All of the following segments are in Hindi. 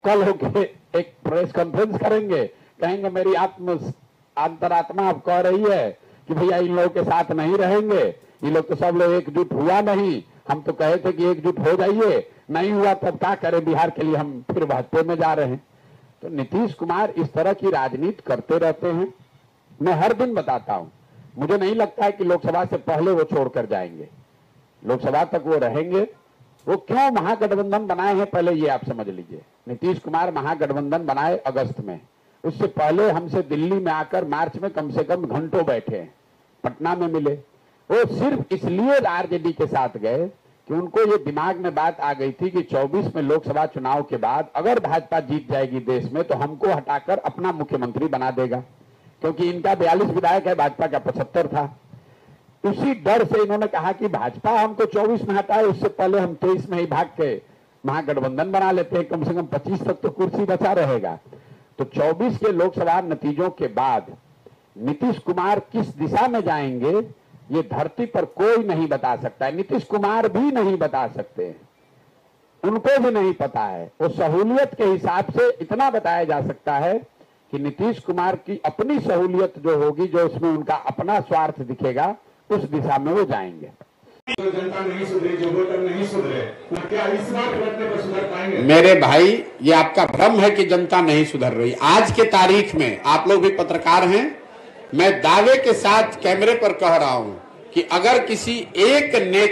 कल होके एक प्रेस कॉन्फ्रेंस करेंगे, कहेंगे मेरी अंतरात्मा अब कह रही है कि भैया इन लोगों के साथ नहीं रहेंगे, ये लोग तो सब लोग एकजुट हुआ नहीं, हम तो कहे थे कि एकजुट हो जाइए, नहीं हुआ तब क्या करें, बिहार के लिए हम फिर भाजपा में जा रहे हैं। तो नीतीश कुमार इस तरह की राजनीति करते रहते हैं। मैं हर दिन बताता हूं, मुझे नहीं लगता है कि लोकसभा से पहले वो छोड़कर जाएंगे, लोकसभा तक वो रहेंगे। वो क्यों महागठबंधन बनाए हैं पहले ये आप समझ लीजिए। नीतीश कुमार महागठबंधन बनाए अगस्त में, उससे पहले हमसे दिल्ली में आकर मार्च में कम से कम घंटों बैठे हैं, पटना में मिले। वो सिर्फ इसलिए आरजेडी के साथ गए कि उनको ये दिमाग में बात आ गई थी कि 24 में लोकसभा चुनाव के बाद अगर भाजपा जीत जाएगी देश में तो हमको हटाकर अपना मुख्यमंत्री बना देगा, क्योंकि इनका 42 विधायक है, भाजपा का 75 था। उसी डर से इन्होंने कहा कि भाजपा हमको 24 में हटाए, उससे पहले हम 23 में ही भाग के महागठबंधन बना लेते हैं, कम से कम 25 तक तो कुर्सी बचा रहेगा। तो 24 के लोकसभा नतीजों के बाद नीतीश कुमार किस दिशा में जाएंगे ये धरती पर कोई नहीं बता सकता है, नीतीश कुमार भी नहीं बता सकते, उनको भी नहीं पता है। वो सहूलियत के हिसाब से इतना बताया जा सकता है कि नीतीश कुमार की अपनी सहूलियत जो होगी, जो उसमें उनका अपना स्वार्थ दिखेगा, उस दिशा में वो जाएंगे। जो जनता नहीं सुधरी, जो वोटर नहीं सुधरे, क्या इस बार पलटने पर सुधर पाएंगे? मेरे भाई, ये आपका भ्रम है कि जनता नहीं सुधर रही। आज के तारीख में आप लोग भी पत्रकार हैं, मैं दावे के साथ कैमरे पर कह रहा हूं कि अगर किसी एक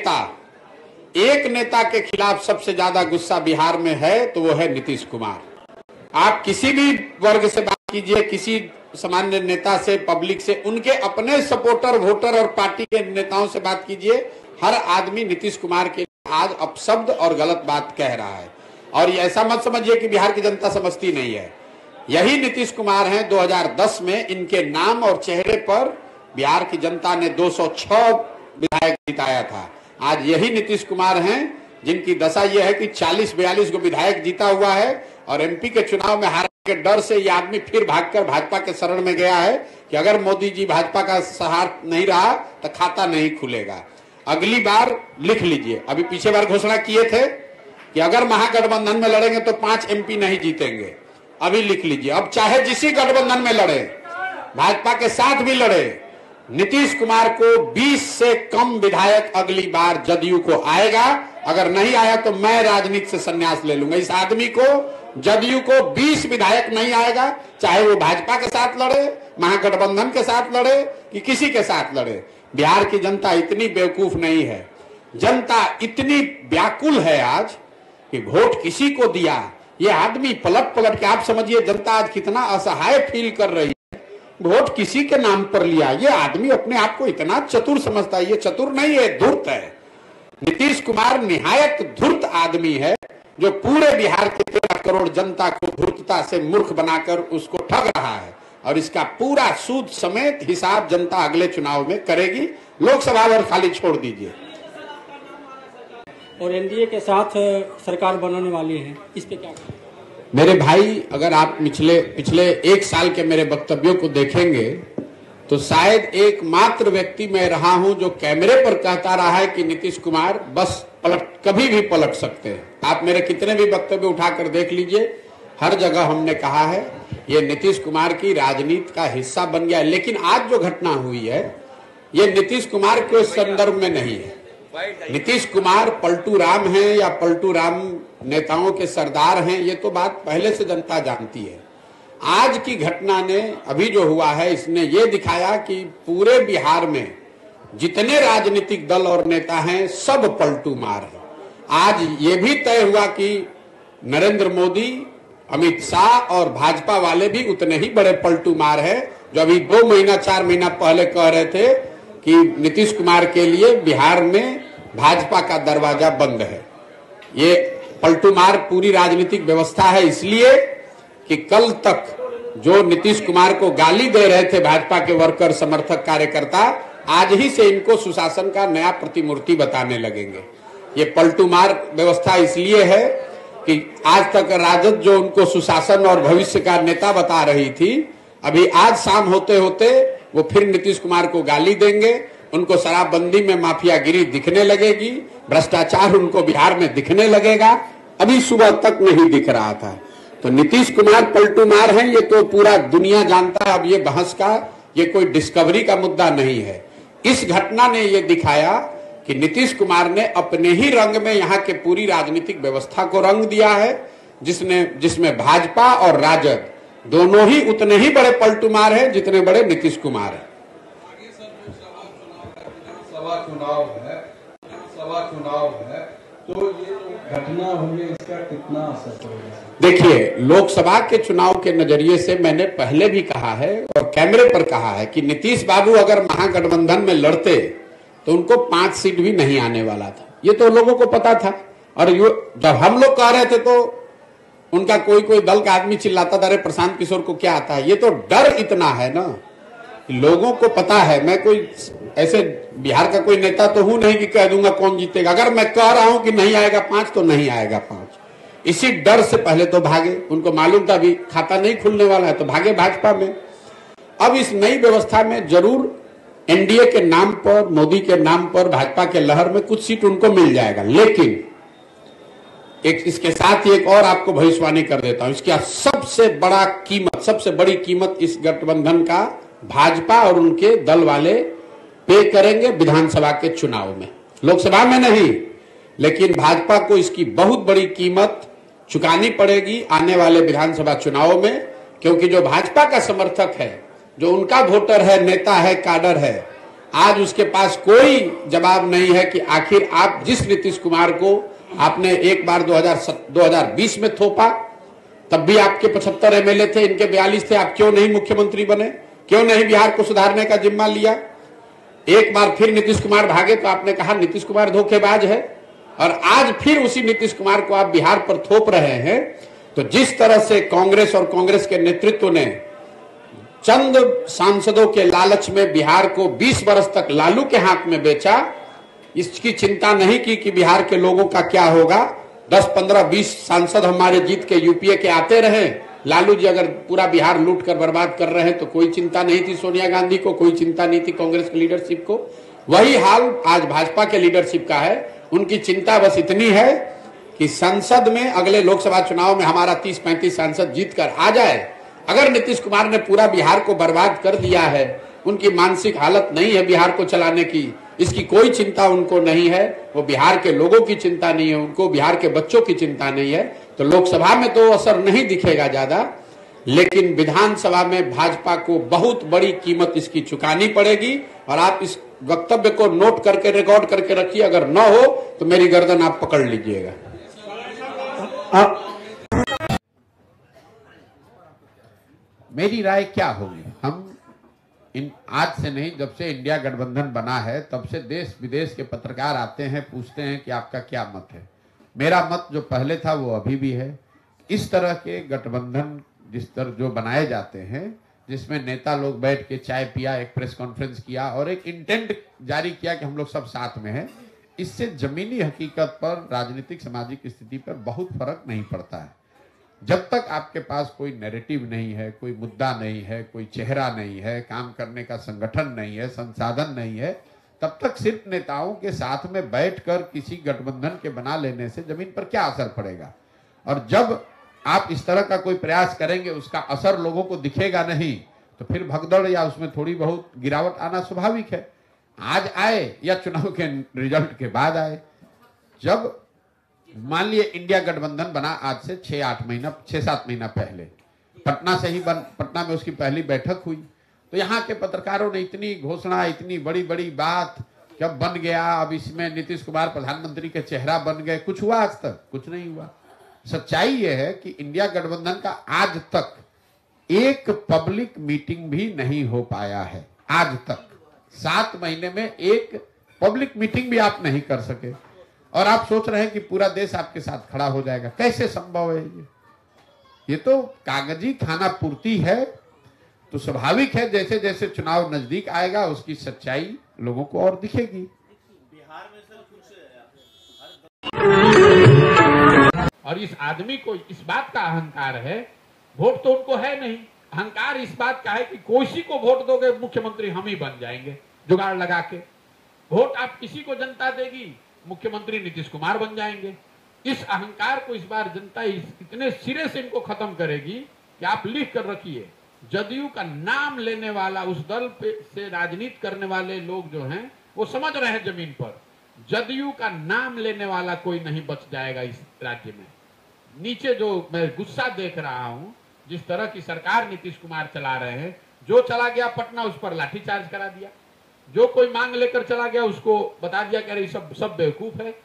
नेता के खिलाफ सबसे ज्यादा गुस्सा बिहार में है तो वो है नीतीश कुमार। आप किसी भी वर्ग से बात कीजिए, किसी सामान्य नेता से, पब्लिक से, उनके अपने सपोर्टर, वोटर और पार्टी के नेताओं से बात कीजिए, हर आदमी नीतीश कुमार के आज अपशब्द और गलत बात कह रहा है। और ये ऐसा मत समझिए कि बिहार की जनता समझती नहीं है। यही नीतीश कुमार हैं 2010 में, इनके नाम और चेहरे पर बिहार की जनता ने 206 विधायक जिताया था। आज यही नीतीश कुमार हैं जिनकी दशा यह है कि 40-42 को विधायक जीता हुआ है और एमपी के चुनाव में हारने के डर से ये आदमी फिर भागकर भाजपा के शरण में गया है कि अगर मोदी जी भाजपा का सहारा नहीं रहा तो खाता नहीं खुलेगा। अगली बार लिख लीजिए, अभी पीछे बार घोषणा किए थे कि अगर महागठबंधन में लड़ेंगे तो 5 एमपी नहीं जीतेंगे। अभी लिख लीजिए, अब चाहे जिसी गठबंधन में लड़े, भाजपा के साथ भी लड़े, नीतीश कुमार को 20 से कम विधायक अगली बार जदयू को आएगा। अगर नहीं आया तो मैं राजनीति से संन्यास ले लूंगा। इस आदमी को, जदयू को 20 विधायक नहीं आएगा, चाहे वो भाजपा के साथ लड़े, महागठबंधन के साथ लड़े कि किसी के साथ लड़े। बिहार की जनता इतनी बेवकूफ नहीं है, जनता इतनी व्याकुल है आज कि वोट किसी को दिया। ये आदमी पलट पलट के, आप समझिए जनता आज कितना असहाय फील कर रही है, वोट किसी के नाम पर लिया। ये आदमी अपने आप को इतना चतुर समझता है, ये चतुर नहीं है, धूर्त है। नीतीश कुमार निहायत धूर्त आदमी है जो पूरे बिहार के 13 करोड़ जनता को धूर्तता से मूर्ख बनाकर उसको ठग रहा है। और इसका पूरा सूद समेत हिसाब जनता अगले चुनाव में करेगी। लोकसभा और खाली छोड़ दीजिए। और एनडीए के साथ सरकार बनाने वाली है, इस पे क्या? मेरे भाई, अगर आप पिछले 1 साल के मेरे वक्तव्यों को देखेंगे तो शायद एकमात्र व्यक्ति मैं रहा हूं जो कैमरे पर कहता रहा है कि नीतीश कुमार बस कभी भी पलट सकते हैं। आप मेरे कितने भी वक्तव्य उठाकर देख लीजिए, हर जगह हमने कहा है ये नीतीश कुमार की राजनीति का हिस्सा बन गया है। लेकिन आज जो घटना हुई है ये नीतीश कुमार के संदर्भ में नहीं है। नीतीश कुमार पलटू राम हैं या पलटू राम नेताओं के सरदार हैं, ये तो बात पहले से जनता जानती है। आज की घटना ने, अभी जो हुआ है, इसने ये दिखाया कि पूरे बिहार में जितने राजनीतिक दल और नेता हैं सब पलटू मार हैं। आज ये भी तय हुआ कि नरेंद्र मोदी, अमित शाह और भाजपा वाले भी उतने ही बड़े पलटू मार हैं जो अभी 2 महीना 4 महीना पहले कह रहे थे कि नीतीश कुमार के लिए बिहार में भाजपा का दरवाजा बंद है। ये पलटू मार पूरी राजनीतिक व्यवस्था है, इसलिए कि कल तक जो नीतीश कुमार को गाली दे रहे थे भाजपा के वर्कर, समर्थक, कार्यकर्ता, आज ही से इनको सुशासन का नया प्रतिमूर्ति बताने लगेंगे। ये पलटू मार व्यवस्था इसलिए है कि आज तक राजद जो उनको सुशासन और भविष्य का नेता बता रही थी, अभी आज शाम होते होते वो फिर नीतीश कुमार को गाली देंगे। उनको शराबबंदी में माफियागिरी दिखने लगेगी, भ्रष्टाचार उनको बिहार में दिखने लगेगा। अभी सुबह तक नहीं दिख रहा था। तो नीतीश कुमार पलटूमार हैं, ये तो पूरा दुनिया जानता है। अब ये बहस का, ये कोई डिस्कवरी का मुद्दा नहीं है। इस घटना ने ये दिखाया कि नीतीश कुमार ने अपने ही रंग में यहाँ के पूरी राजनीतिक व्यवस्था को रंग दिया है, जिसमें भाजपा और राजद दोनों ही उतने ही बड़े पलटूमार हैं जितने बड़े नीतीश कुमार हैं। सभा चुनाव है, तो ये जो घटना हुई है इसका कितना असर पड़ेगा? देखिए, लोकसभा के चुनाव के नजरिए से मैंने पहले भी कहा है और कैमरे पर कहा है कि नीतीश बाबू अगर महागठबंधन में लड़ते तो उनको 5 सीट भी नहीं आने वाला था। ये तो लोगों को पता था। और जब हम लोग कह रहे थे तो उनका कोई दल का आदमी चिल्लाता था, अरे प्रशांत किशोर को क्या आता है। ये तो डर इतना है ना, लोगों को पता है। मैं कोई ऐसे बिहार का कोई नेता तो हूं नहीं कि कह दूंगा कौन जीतेगा। अगर मैं कह रहा हूं कि नहीं आएगा 5 तो नहीं आएगा 5। इसी डर से पहले तो भागे, उनको मालूम था अभी खाता नहीं खुलने वाला है, तो भागे भाजपा में। अब इस नई व्यवस्था में जरूर एनडीए के नाम पर, मोदी के नाम पर, भाजपा के लहर में कुछ सीट उनको मिल जाएगा। लेकिन इसके साथ ही एक और आपको भविष्यवाणी कर देता हूं, इसका सबसे बड़ी कीमत इस गठबंधन का भाजपा और उनके दल वाले पे करेंगे विधानसभा के चुनाव में। लोकसभा में नहीं, लेकिन भाजपा को इसकी बहुत बड़ी कीमत चुकानी पड़ेगी आने वाले विधानसभा चुनाव में। क्योंकि जो भाजपा का समर्थक है, जो उनका वोटर है, नेता है, काडर है, आज उसके पास कोई जवाब नहीं है कि आखिर आप जिस नीतीश कुमार को आपने एक बार 2020 में थोपा, तब भी आपके 75 एमएलए थे, इनके 42 थे, आप क्यों नहीं मुख्यमंत्री बने? क्यों नहीं बिहार को सुधारने का जिम्मा लिया? एक बार फिर नीतीश कुमार भागे तो आपने कहा नीतीश कुमार धोखेबाज है, और आज फिर उसी नीतीश कुमार को आप बिहार पर थोप रहे हैं। तो जिस तरह से कांग्रेस और कांग्रेस के नेतृत्व ने चंद सांसदों के लालच में बिहार को 20 वर्ष तक लालू के हाथ में बेचा, इसकी चिंता नहीं की कि बिहार के लोगों का क्या होगा। 10, 15, 20 सांसद हमारे जीत के यूपीए के आते रहे। लालू जी अगर पूरा बिहार लूट कर बर्बाद कर रहे हैं तो कोई चिंता नहीं थी सोनिया गांधी को, कोई चिंता नहीं थी कांग्रेस की लीडरशिप को। वही हाल आज भाजपा के लीडरशिप का है। उनकी चिंता बस इतनी है कि संसद में अगले लोकसभा चुनाव में हमारा 30-35 सांसद जीत कर आ जाए। अगर नीतीश कुमार ने पूरा बिहार को बर्बाद कर दिया है, उनकी मानसिक हालत नहीं है बिहार को चलाने की, इसकी कोई चिंता उनको नहीं है। वो बिहार के लोगों की चिंता नहीं है, उनको बिहार के बच्चों की चिंता नहीं है। तो लोकसभा में तो असर नहीं दिखेगा ज्यादा, लेकिन विधानसभा में भाजपा को बहुत बड़ी कीमत इसकी चुकानी पड़ेगी। और आप इस वक्तव्य को नोट करके, रिकॉर्ड करके रखिए, अगर न हो तो मेरी गर्दन आप पकड़ लीजिएगा। मेरी राय क्या होगी? हम आज से नहीं, जब से इंडिया गठबंधन बना है तब से देश विदेश के पत्रकार आते हैं, पूछते हैं कि आपका क्या मत है। मेरा मत जो पहले था वो अभी भी है। इस तरह के गठबंधन जिस तरह जो बनाए जाते हैं, जिसमें नेता लोग बैठ के चाय पिया, एक प्रेस कॉन्फ्रेंस किया और एक इंटेंट जारी किया कि हम लोग सब साथ में हैं, इससे जमीनी हकीकत पर, राजनीतिक सामाजिक स्थिति पर बहुत फर्क नहीं पड़ता है। जब तक आपके पास कोई नैरेटिव नहीं है, कोई मुद्दा नहीं है, कोई चेहरा नहीं है, काम करने का संगठन नहीं है, संसाधन नहीं है, तब तक सिर्फ नेताओं के साथ में बैठकर किसी गठबंधन के बना लेने से जमीन पर क्या असर पड़ेगा। और जब आप इस तरह का कोई प्रयास करेंगे, उसका असर लोगों को दिखेगा नहीं, तो फिर भगदड़ या उसमें थोड़ी बहुत गिरावट आना स्वाभाविक है। आज आए या चुनाव के रिजल्ट के बाद आए। जब मान लिए इंडिया गठबंधन बना आज से 6-7 महीना पहले, पटना में उसकी पहली बैठक हुई, तो यहाँ के पत्रकारों ने इतनी घोषणा, इतनी बड़ी बड़ी बात, जब बन गया अब इसमें नीतीश कुमार प्रधानमंत्री के चेहरा बन गए। कुछ हुआ? आज तक कुछ नहीं हुआ। सच्चाई यह है कि इंडिया गठबंधन का आज तक एक पब्लिक मीटिंग भी नहीं हो पाया है। आज तक 7 महीने में एक पब्लिक मीटिंग भी आप नहीं कर सके, और आप सोच रहे हैं कि पूरा देश आपके साथ खड़ा हो जाएगा। कैसे संभव है ये तो कागजी खाना पूर्ति है। तो स्वाभाविक है जैसे जैसे चुनाव नजदीक आएगा उसकी सच्चाई लोगों को और दिखेगी। बिहार में सर कुछ और इस आदमी को इस बात का अहंकार है, वोट तो उनको है नहीं, अहंकार इस बात का है कि कोई को वोट दोगे मुख्यमंत्री हम ही बन जाएंगे, जुगाड़ लगा के। वोट आप किसी को जनता देगी, मुख्यमंत्री नीतीश कुमार बन जाएंगे। इस अहंकार को इस बार जनता इतने सिरे से इनको खत्म करेगी कि आप लिख कर रखिए, जदयू का नाम लेने वाला, उस दल पे से राजनीति करने वाले लोग जो हैं वो समझ रहे हैं जमीन पर, जदयू का नाम लेने वाला कोई नहीं बच जाएगा इस राज्य में। नीचे जो मैं गुस्सा देख रहा हूं, जिस तरह की सरकार नीतीश कुमार चला रहे हैं, जो चला गया पटना उस पर लाठीचार्ज करा दिया, जो कोई मांग लेकर चला गया उसको बता दिया कि अरे सब बेवकूफ है।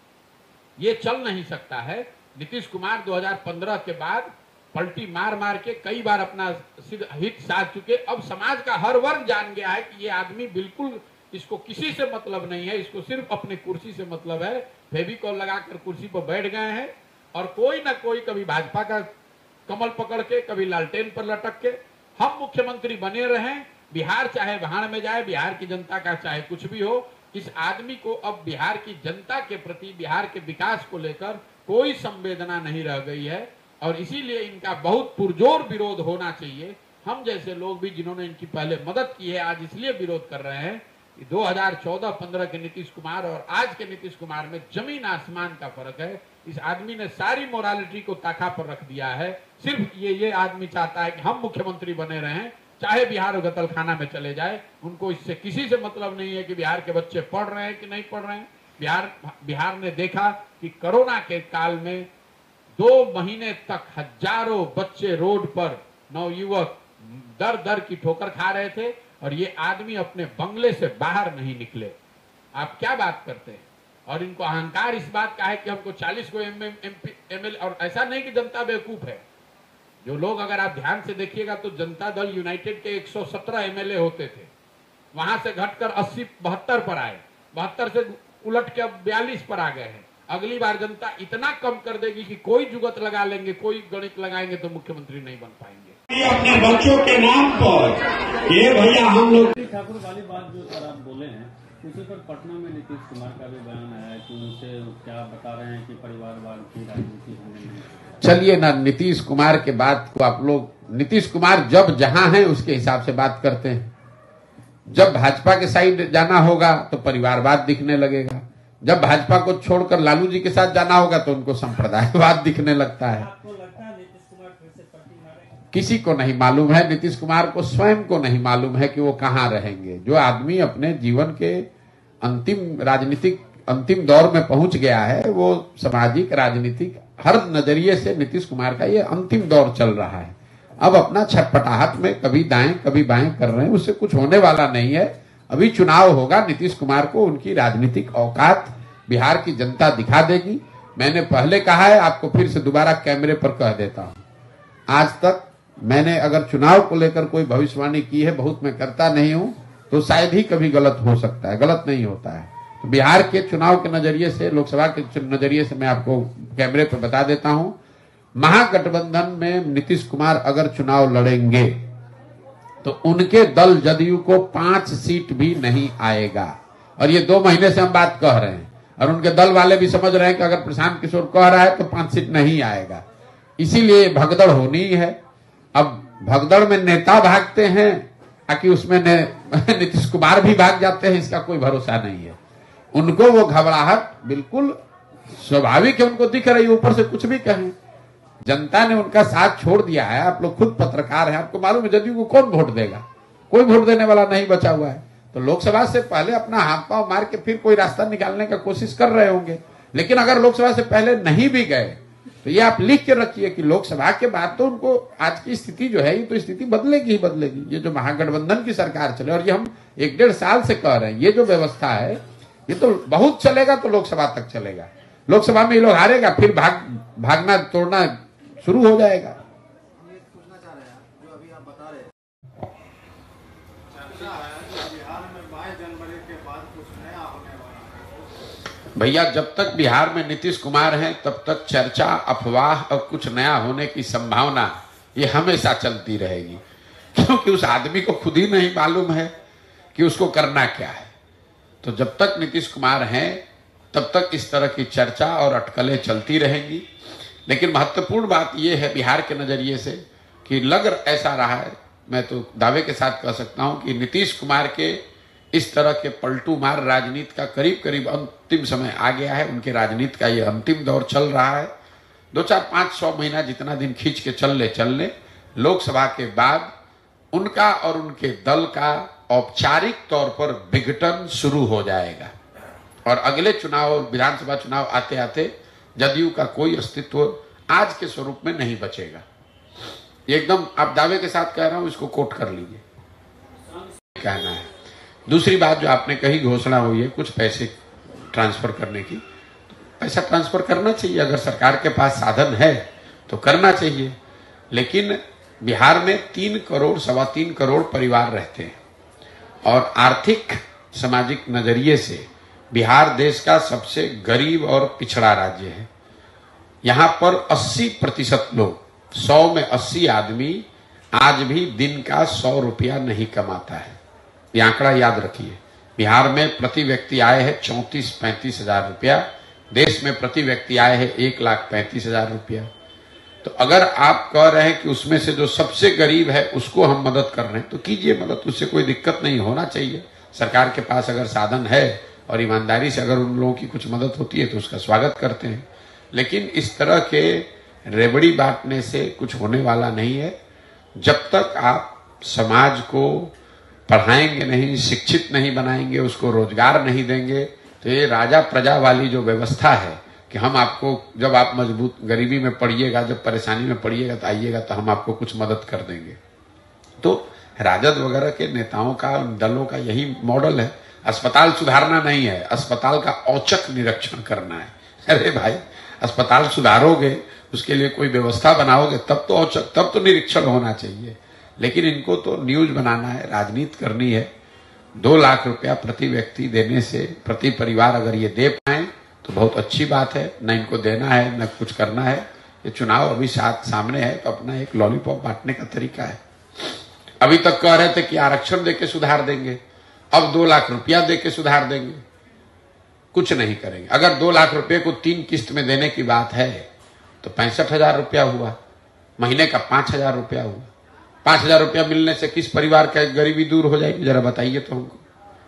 ये चल नहीं सकता है। नीतीश कुमार 2015 के बाद पलटी मार मार के कई बार अपना हित साध चुके। अब समाज का हर वर्ग जान गया है कि ये आदमी बिल्कुल, इसको किसी से मतलब नहीं है, इसको सिर्फ अपनी कुर्सी से मतलब है। फेविकॉल लगाकर कुर्सी पर बैठ गए हैं और कोई ना कोई कभी भाजपा का कमल पकड़ के, कभी लालटेन पर लटक के हम मुख्यमंत्री बने रहें। बिहार चाहे भाड़ में जाए, बिहार की जनता का चाहे कुछ भी हो, इस आदमी को अब बिहार की जनता के प्रति, बिहार के विकास को लेकर कोई संवेदना नहीं रह गई है और इसीलिए इनका बहुत पुरजोर विरोध होना चाहिए। हम जैसे लोग भी जिन्होंने इनकी पहले मदद की है, आज इसलिए विरोध कर रहे हैं। 2014-15 के नीतीश कुमार और आज के नीतीश कुमार में जमीन आसमान का फर्क है। इस आदमी ने सारी मोरालिटी को ताका पर रख दिया है। सिर्फ ये आदमी चाहता है कि हम मुख्यमंत्री बने रहें, चाहे बिहार गतलखाना में चले जाए। उनको इससे किसी से मतलब नहीं है कि बिहार के बच्चे पढ़ रहे हैं कि नहीं पढ़ रहे हैं। बिहार ने देखा कि कोरोना के काल में 2 महीने तक हजारों बच्चे रोड पर, नवयुवक दर दर की ठोकर खा रहे थे और ये आदमी अपने बंगले से बाहर नहीं निकले। आप क्या बात करते हैं? और इनको अहंकार इस बात का है कि हमको 40 को एमएलए, और ऐसा नहीं कि जनता बेवकूफ है। जो लोग, अगर आप ध्यान से देखिएगा तो जनता दल यूनाइटेड के 117 एमएलए होते थे, वहां से घटकर 72 पर आए, 72 से उलट के अब 42 पर आ गए हैं। अगली बार जनता इतना कम कर देगी कि कोई जुगत लगा लेंगे, कोई गणित लगाएंगे तो मुख्यमंत्री नहीं बन पाएंगे। अपने बच्चों के नाम पर ये भैया हम लोग ठाकुर वाली बात जो सर आप बोले हैं, उसी पर पटना में नीतीश कुमार का भी बयान आया कि उनसे क्या बता रहे हैं कि परिवारवाद की राजनीति होने नहीं। चलिए ना, नीतीश कुमार के बात को आप लोग, नीतीश कुमार जब जहां है उसके हिसाब से बात करते हैं। जब भाजपा के साइड जाना होगा तो परिवारवाद दिखने लगेगा, जब भाजपा को छोड़कर लालू जी के साथ जाना होगा तो उनको संप्रदायवाद दिखने लगता है। आपको लगता है नीतीश कुमार फिर से पलटी मारेंगे? किसी को नहीं मालूम है, नीतीश कुमार को स्वयं को नहीं मालूम है कि वो कहां रहेंगे। जो आदमी अपने जीवन के अंतिम दौर में पहुंच गया है, वो सामाजिक, राजनीतिक हर नजरिए से नीतीश कुमार का ये अंतिम दौर चल रहा है। अब अपना छटपटाहट में कभी दाएं कभी बाएं कर रहे हैं, उससे कुछ होने वाला नहीं है। अभी चुनाव होगा, नीतीश कुमार को उनकी राजनीतिक औकात बिहार की जनता दिखा देगी। मैंने पहले कहा है, आपको फिर से दोबारा कैमरे पर कह देता हूं, आज तक मैंने अगर चुनाव को लेकर कोई भविष्यवाणी की है, बहुत मैं करता नहीं हूं, तो शायद ही कभी गलत हो सकता है, गलत नहीं होता है। तो बिहार के चुनाव के नजरिए से, लोकसभा के नजरिए से मैं आपको कैमरे पर बता देता हूं, महागठबंधन में नीतीश कुमार अगर चुनाव लड़ेंगे तो उनके दल जदयू को 5 सीट भी नहीं आएगा। और ये 2 महीने से हम बात कह रहे हैं और उनके दल वाले भी समझ रहे हैं कि अगर प्रशांत किशोर कह रहा है तो 5 सीट नहीं आएगा। इसीलिए भगदड़ होनी है। अब भगदड़ में नेता भागते हैं ताकि उसमें नीतीश कुमार भी भाग जाते हैं, इसका कोई भरोसा नहीं है। उनको वो घबराहट बिल्कुल स्वाभाविक है, उनको दिख रही है। ऊपर से कुछ भी कहें, जनता ने उनका साथ छोड़ दिया है। आप लोग खुद पत्रकार हैं, आपको मालूम है जदयू को कौन वोट देगा? कोई वोट देने वाला नहीं बचा हुआ है। तो लोकसभा से पहले अपना हाथ पांव मार के फिर कोई रास्ता निकालने का कोशिश कर रहे होंगे। लेकिन अगर लोकसभा से पहले नहीं भी गए तो ये आप लिख के रखिए कि लोकसभा के बाद तो उनको आज की स्थिति जो है, ये तो स्थिति बदलेगी ही बदलेगी। ये जो महागठबंधन की सरकार चले, और ये हम 1-1.5 साल से कह रहे हैं, ये जो व्यवस्था है ये तो बहुत चलेगा तो लोकसभा तक चलेगा। लोकसभा में ये लोग हारेगा, फिर भागना तोड़ना शुरू हो जाएगा। पूछना चाह रहे हैं जो अभी आप बता रहे हैं, चर्चा है कि बिहार में 22 जनवरी के बाद कुछ नया होने वाला है। भैया, जब तक बिहार में नीतीश कुमार हैं तब तक चर्चा, अफवाह और कुछ नया होने की संभावना ये हमेशा चलती रहेगी, क्योंकि उस आदमी को खुद ही नहीं मालूम है कि उसको करना क्या है। तो जब तक नीतीश कुमार हैं तब तक इस तरह की चर्चा और अटकलें चलती रहेंगी। लेकिन महत्वपूर्ण बात यह है बिहार के नजरिए से कि लग ऐसा रहा है, मैं तो दावे के साथ कह सकता हूं कि नीतीश कुमार के इस तरह के पलटू मार राजनीति का करीब करीब अंतिम समय आ गया है। उनके राजनीति का ये अंतिम दौर चल रहा है। 2-4-5-6 महीना जितना दिन खींच के चल ले, लोकसभा के बाद उनका और उनके दल का औपचारिक तौर पर विघटन शुरू हो जाएगा और अगले चुनाव, विधानसभा चुनाव आते आते जदयू का कोई अस्तित्व आज के स्वरूप में नहीं बचेगा। एकदम आप दावे के साथ कह रहा हूं, इसको कोट कर लीजिए, कहना है। दूसरी बात जो आपने कही, घोषणा हुई है कुछ पैसे ट्रांसफर करने की, पैसा ट्रांसफर करना चाहिए, अगर सरकार के पास साधन है तो करना चाहिए। लेकिन बिहार में 3 करोड़ 3.25 करोड़ परिवार रहते हैं और आर्थिक सामाजिक नजरिए से बिहार देश का सबसे गरीब और पिछड़ा राज्य है। यहां पर 80% लोग, 100 में 80 आदमी आज भी दिन का 100 रुपया नहीं कमाता है। ये आंकड़ा याद रखिए। बिहार में प्रति व्यक्ति आय है 34-35 हजार रुपया, देश में प्रति व्यक्ति आय है 1,35,000 रुपया। तो अगर आप कह रहे हैं कि उसमें से जो सबसे गरीब है उसको हम मदद कर रहे हैं तो कीजिए मदद, उससे कोई दिक्कत नहीं, होना चाहिए। सरकार के पास अगर साधन है और ईमानदारी से अगर उन लोगों की कुछ मदद होती है तो उसका स्वागत करते हैं। लेकिन इस तरह के रेवड़ी बांटने से कुछ होने वाला नहीं है। जब तक आप समाज को पढ़ाएंगे नहीं, शिक्षित नहीं बनाएंगे, उसको रोजगार नहीं देंगे, तो ये राजा प्रजा वाली जो व्यवस्था है कि हम आपको, जब आप मजबूत गरीबी में पड़िएगा, जब परेशानी में पड़िएगा तो आइएगा तो हम आपको कुछ मदद कर देंगे। तो राजद वगैरह के नेताओं का, दलों का यही मॉडल है। अस्पताल सुधारना नहीं है, अस्पताल का औचक निरीक्षण करना है। अरे भाई, अस्पताल सुधारोगे, उसके लिए कोई व्यवस्था बनाओगे, तब तो औचक, तब तो निरीक्षण होना चाहिए। लेकिन इनको तो न्यूज बनाना है, राजनीति करनी है। 2 लाख रुपया प्रति व्यक्ति देने से, प्रति परिवार अगर ये दे पाए तो बहुत अच्छी बात है। न इनको देना है न कुछ करना है। ये चुनाव अभी सामने है तो अपना एक लॉलीपॉप बांटने का तरीका है। अभी तक कह रहे थे कि आरक्षण देके सुधार देंगे, अब 2 लाख रुपया देके सुधार देंगे। कुछ नहीं करेंगे। अगर 2 लाख रुपये को 3 किस्त में देने की बात है तो 65,000 रुपया हुआ, महीने का 5,000 रुपया हुआ। 5,000 रुपया मिलने से किस परिवार का गरीबी दूर हो जाएगी, जरा बताइए तो हमको।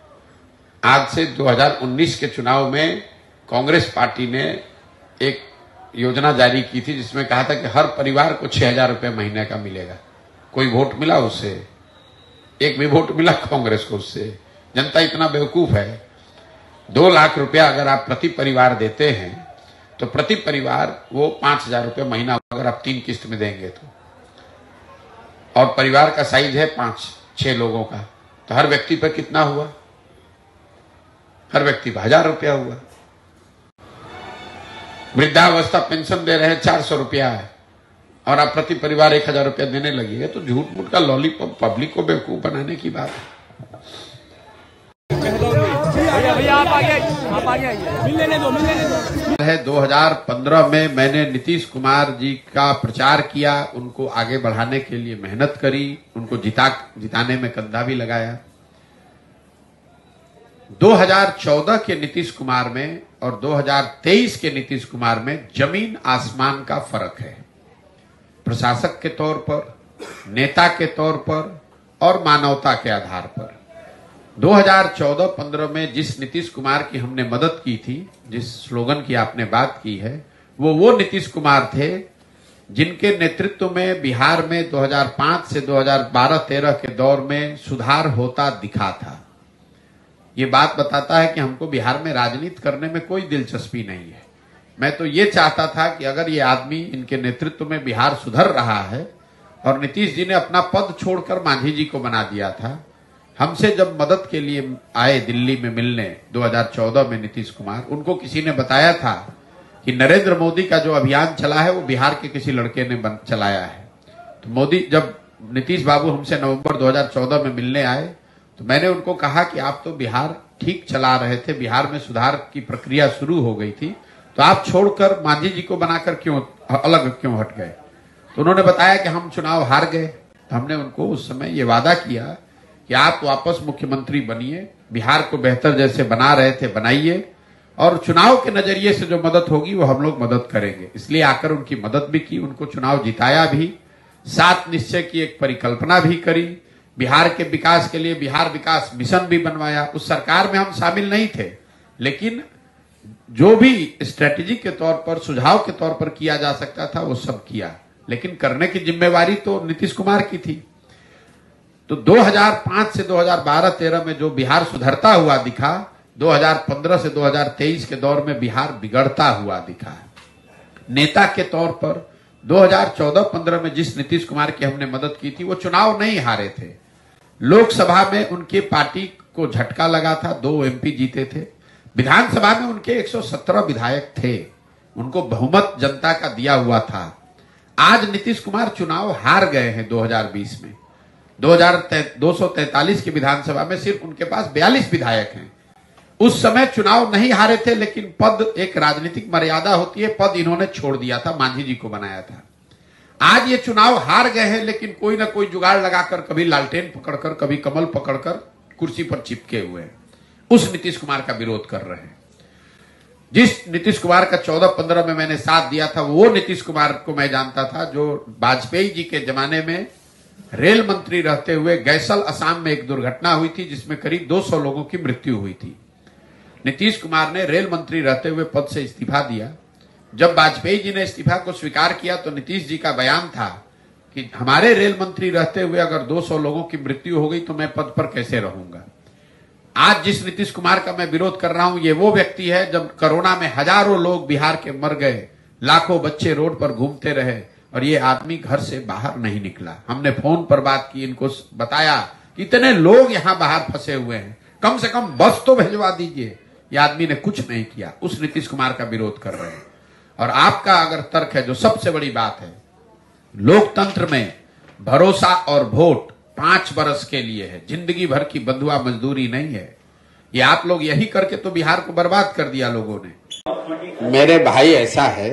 आज से 2019 के चुनाव में कांग्रेस पार्टी ने एक योजना जारी की थी जिसमें कहा था कि हर परिवार को 6,000 रुपया महीने का मिलेगा। कोई वोट मिला उससे? एक भी वोट मिला कांग्रेस को उससे? जनता इतना बेवकूफ है। 2 लाख रुपया अगर आप प्रति परिवार देते हैं तो प्रति परिवार वो 5,000 रुपया महीना अगर आप 3 किस्त में देंगे तो, और परिवार का साइज है 5-6 लोगों का, तो हर व्यक्ति पर कितना हुआ? हर व्यक्ति पर 1,000 रुपया हुआ। वृद्धावस्था पेंशन दे रहे हैं 400 रुपया है और आप प्रति परिवार 1,000 रुपया देने लगिएगा तो झूठ मूठ का लॉलीपॉप पब्लिक को बेवकूफ बनाने की बात है। 2015 में मैंने नीतीश कुमार जी का प्रचार किया, उनको आगे बढ़ाने के लिए मेहनत करी, उनको जिताने में कंधा भी लगाया। 2014 के नीतीश कुमार में और 2023 के नीतीश कुमार में जमीन आसमान का फर्क है। प्रशासक के तौर पर, नेता के तौर पर और मानवता के आधार पर। 2014-15 में जिस नीतीश कुमार की हमने मदद की थी, जिस स्लोगन की आपने बात की है, वो नीतीश कुमार थे जिनके नेतृत्व में बिहार में 2005 से 2012-13 के दौर में सुधार होता दिखा था। ये बात बताता है कि हमको बिहार में राजनीति करने में कोई दिलचस्पी नहीं है। मैं तो ये चाहता था कि अगर ये आदमी, इनके नेतृत्व में बिहार सुधर रहा है, और नीतीश जी ने अपना पद छोड़कर मांझी जी को बना दिया था। हमसे जब मदद के लिए आए दिल्ली में मिलने 2014 में नीतीश कुमार, उनको किसी ने बताया था कि नरेंद्र मोदी का जो अभियान चला है वो बिहार के किसी लड़के ने चलाया है। तो मोदी, जब नीतीश बाबू हमसे नवंबर 2014 में मिलने आए तो मैंने उनको कहा कि आप तो बिहार ठीक चला रहे थे, बिहार में सुधार की प्रक्रिया शुरू हो गई थी, तो आप छोड़कर मांझी जी को बनाकर क्यों अलग क्यों हट गए? तो उन्होंने बताया कि हम चुनाव हार गए। तो हमने उनको उस समय ये वादा किया कि आप वापस मुख्यमंत्री बनिए, बिहार को बेहतर जैसे बना रहे थे बनाइए, और चुनाव के नजरिए से जो मदद होगी वो हम लोग मदद करेंगे। इसलिए आकर उनकी मदद भी की, उनको चुनाव जिताया भी, 7 निश्चय की एक परिकल्पना भी करी, बिहार के विकास के लिए बिहार विकास मिशन भी बनवाया। उस सरकार में हम शामिल नहीं थे, लेकिन जो भी स्ट्रेटेजी के तौर पर, सुझाव के तौर पर किया जा सकता था वो सब किया, लेकिन करने की जिम्मेवारी तो नीतीश कुमार की थी। तो 2005 से 2012-13 में जो बिहार सुधरता हुआ दिखा, 2015 से 2023 के दौर में बिहार बिगड़ता हुआ दिखा। नेता के तौर पर 2014-15 में जिस नीतीश कुमार की हमने मदद की थी, वो चुनाव नहीं हारे थे। लोकसभा में उनकी पार्टी को झटका लगा था, 2 एमपी जीते थे। विधानसभा में उनके 117 विधायक थे, उनको बहुमत जनता का दिया हुआ था। आज नीतीश कुमार चुनाव हार गए हैं 2020 में। 243 की विधानसभा में सिर्फ उनके पास 42 विधायक हैं। उस समय चुनाव नहीं हारे थे, लेकिन पद, एक राजनीतिक मर्यादा होती है, पद इन्होंने छोड़ दिया था, मांझी जी को बनाया था। आज ये चुनाव हार गए हैं, लेकिन कोई ना कोई जुगाड़ लगाकर, कभी लालटेन पकड़कर, कभी कमल पकड़कर कुर्सी पर चिपके हुए हैं। उस नीतीश कुमार का विरोध कर रहे हैं। जिस नीतीश कुमार का 14-15 में मैंने साथ दिया था, वो नीतीश कुमार को मैं जानता था जो वाजपेयी जी के जमाने में रेल मंत्री रहते हुए गैसल असम में एक दुर्घटना हुई थी, जिसमें करीब 200 लोगों की मृत्यु हुई थी। नीतीश कुमार ने रेल मंत्री रहते हुए पद से इस्तीफा दिया। जब वाजपेयी जी ने इस्तीफा को स्वीकार किया तो नीतीश जी का बयान था कि हमारे रेल मंत्री रहते हुए अगर 200 लोगों की मृत्यु हो गई तो मैं पद पर कैसे रहूंगा। आज जिस नीतीश कुमार का मैं विरोध कर रहा हूं, ये वो व्यक्ति है जब कोरोना में हजारों लोग बिहार के मर गए, लाखों बच्चे रोड पर घूमते रहे और ये आदमी घर से बाहर नहीं निकला। हमने फोन पर बात की, इनको बताया कि इतने लोग यहां बाहर फंसे हुए हैं, कम से कम बस तो भिजवा दीजिए। ये आदमी ने कुछ नहीं किया। उस नीतीश कुमार का विरोध कर रहे हैं। और आपका अगर तर्क है, जो सबसे बड़ी बात है, लोकतंत्र में भरोसा और वोट 5 बरस के लिए है, जिंदगी भर की बंधुआ मजदूरी नहीं है। ये आप लोग यही करके तो बिहार को बर्बाद कर दिया लोगों ने। मेरे भाई, ऐसा है,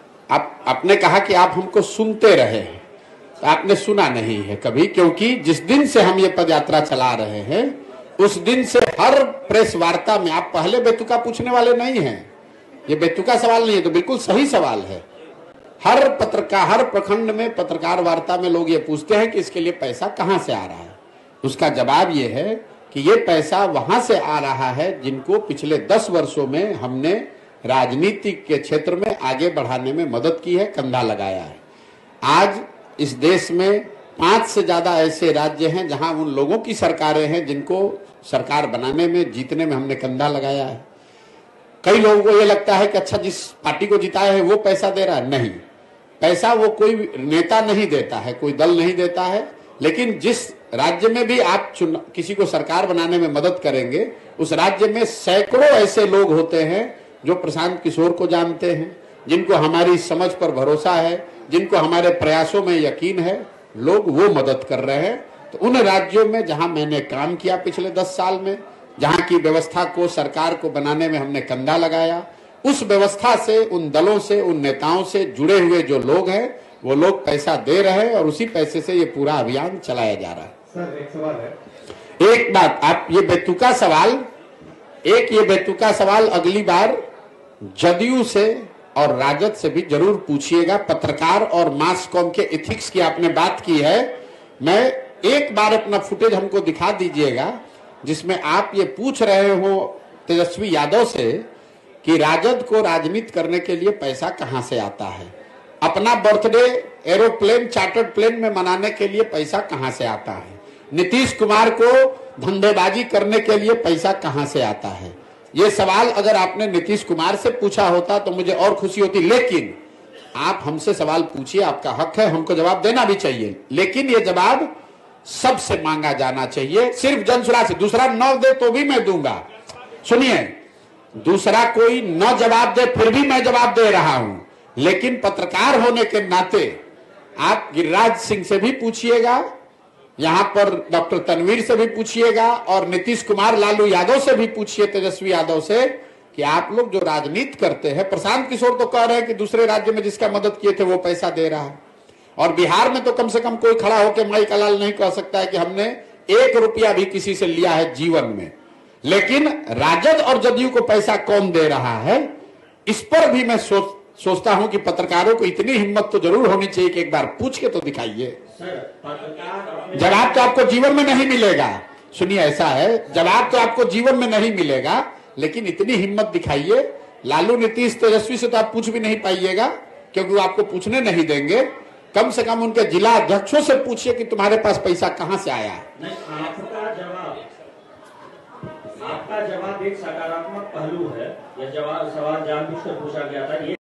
आपने कहा कि आप हमको सुनते रहे हैं, तो आपने सुना नहीं है कभी, क्योंकि जिस दिन से हम ये पदयात्रा चला रहे हैं उस दिन से हर प्रेस वार्ता में आप पहले बेतुका पूछने वाले नहीं हैं। ये बेतुका सवाल नहीं है, तो बिल्कुल सही सवाल है। हर पत्रकार, हर प्रखंड में पत्रकार वार्ता में लोग ये पूछते हैं कि इसके लिए पैसा कहां से आ रहा है। उसका जवाब ये है कि ये पैसा वहां से आ रहा है जिनको पिछले 10 वर्षों में हमने राजनीति के क्षेत्र में आगे बढ़ाने में मदद की है, कंधा लगाया है। आज इस देश में 5 से ज्यादा ऐसे राज्य हैं जहां उन लोगों की सरकारें हैं जिनको सरकार बनाने में, जीतने में हमने कंधा लगाया है। कई लोगों को ये लगता है कि अच्छा, जिस पार्टी को जिताया है वो पैसा दे रहा है। नहीं, पैसा वो कोई नेता नहीं देता है, कोई दल नहीं देता है, लेकिन जिस राज्य में भी आप किसी को सरकार बनाने में मदद करेंगे, उस राज्य में सैकड़ों ऐसे लोग होते हैं जो प्रशांत किशोर को जानते हैं, जिनको हमारी समझ पर भरोसा है, जिनको हमारे प्रयासों में यकीन है, लोग वो मदद कर रहे हैं। तो उन राज्यों में जहां मैंने काम किया पिछले 10 साल में, जहां की व्यवस्था को, सरकार को बनाने में हमने कंधा लगाया, उस व्यवस्था से, उन दलों से, उन नेताओं से जुड़े हुए जो लोग हैं, वो लोग पैसा दे रहे हैं और उसी पैसे से ये पूरा अभियान चलाया जा रहा है। सर, एक सवाल है। एक बात, आप ये बेतुका सवाल अगली बार जदयू से और राजद से भी जरूर पूछिएगा। पत्रकार और मास कॉम के एथिक्स की आपने बात की है, मैं एक बार अपना फुटेज हमको दिखा दीजिएगा जिसमें आप ये पूछ रहे हो तेजस्वी यादव से कि राजद को राजनीति करने के लिए पैसा कहां से आता है, अपना बर्थडे एरोप्लेन, चार्टर्ड प्लेन में मनाने के लिए पैसा कहां से आता है, नीतीश कुमार को धंधेबाजी करने के लिए पैसा कहां से आता है। ये सवाल अगर आपने नीतीश कुमार से पूछा होता तो मुझे और खुशी होती, लेकिन आप हमसे सवाल पूछिए, आपका हक है, हमको जवाब देना भी चाहिए, लेकिन ये जवाब सबसे मांगा जाना चाहिए, सिर्फ जनसुराज से। दूसरा न दे तो भी मैं दूंगा। सुनिए, दूसरा कोई न जवाब दे फिर भी मैं जवाब दे रहा हूं, लेकिन पत्रकार होने के नाते आप गिरिराज सिंह से भी पूछिएगा, यहां पर डॉक्टर तनवीर से भी पूछिएगा और नीतीश कुमार, लालू यादव से भी पूछिए, तेजस्वी यादव से, कि आप लोग जो राजनीति करते हैं, प्रशांत किशोर तो कह रहे हैं कि दूसरे राज्य में जिसका मदद किए थे वो पैसा दे रहा है, और बिहार में तो कम से कम कोई खड़ा होकर माई का लाल नहीं कह सकता है कि हमने 1 रुपया भी किसी से लिया है जीवन में। लेकिन राजद और जदयू को पैसा कौन दे रहा है, इस पर भी मैं सोचता हूं कि पत्रकारों को इतनी हिम्मत तो जरूर होनी चाहिए कि एक बार पूछ के तो दिखाइए। जवाब तो आपको जीवन में नहीं मिलेगा। सुनिए, ऐसा है, जवाब तो आपको जीवन में नहीं मिलेगा, लेकिन इतनी हिम्मत दिखाइए। लालू, नीतीश, तेजस्वी से तो आप पूछ भी नहीं पाइएगा, क्योंकि वो आपको पूछने नहीं देंगे। कम से कम उनके जिला अध्यक्षों से पूछिए कि तुम्हारे पास पैसा कहां से आया। आपका जवाब एक सकारात्मक पहलू है। यह जवाब सवाल जानबूझकर पूछा गया था।